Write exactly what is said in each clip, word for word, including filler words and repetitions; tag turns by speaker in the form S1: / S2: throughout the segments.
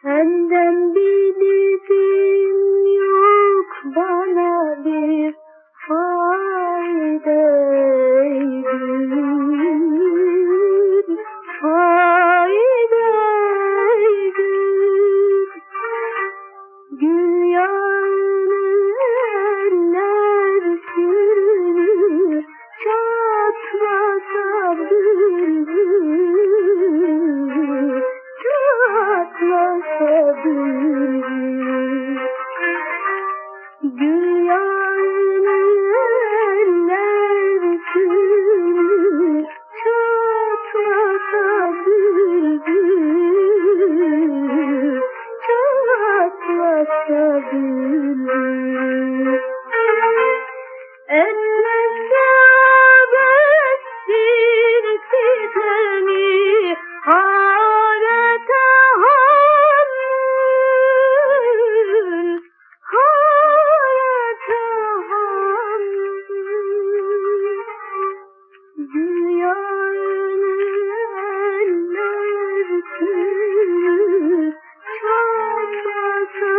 S1: Senden bildiğim yok bana bir faydaydır, faydaydır. Gül yağlar sürür, çatlasa bülbül, çatlasa bülbül. Gül yağlar sürür, çatlasa bülbül, çatlasa bülbül. Etmese abettir sitemi, harete hammül, harete hammül. Dünyanın sürür, çatlasa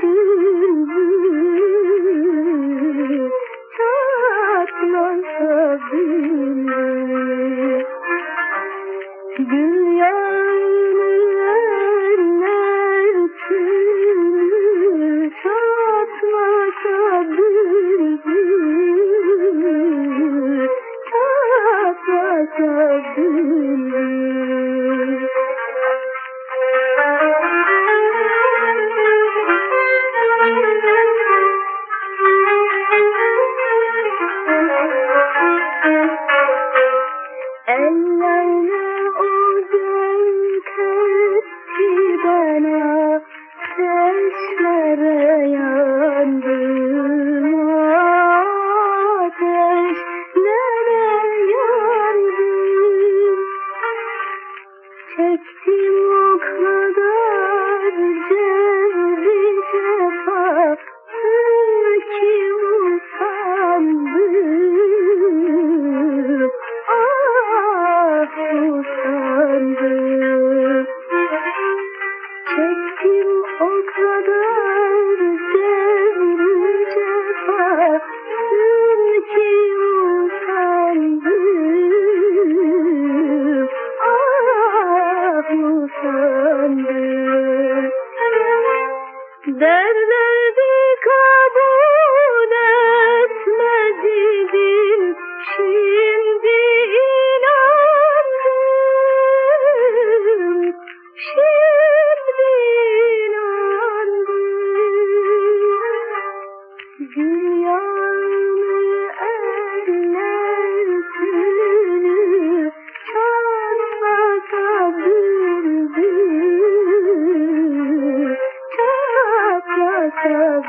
S1: bülbül, çatlasa bülbül. Gül yağlar sürür, çatlasa bülbül, çatlasa bülbül. Ellerle o gönder ki bana, ateşlere yandım, ateşlere yandım. Çektim o kadar cevri cefa, ki usandım, ah usandım. Çektim o kadar cevri cefa, ki usandım, ah usandım. Derlerdi kabul etmedin, şimdi inandım, şimdi inandım. Gül yağlar sürür, çatlasa bülbül, çatlasa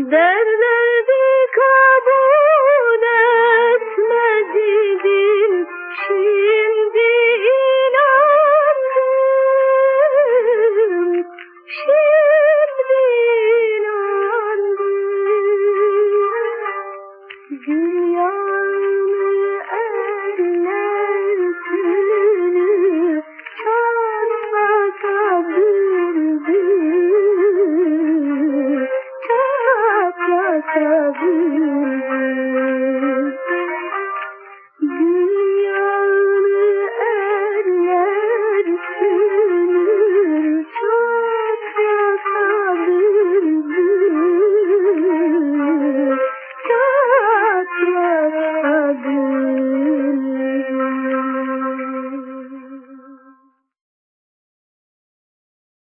S1: Derlerdi kabul etmedin, şimdi inandım, şimdi inandım. Gül yağını ellersini çatmasa bülbül, çatlasa bülbül.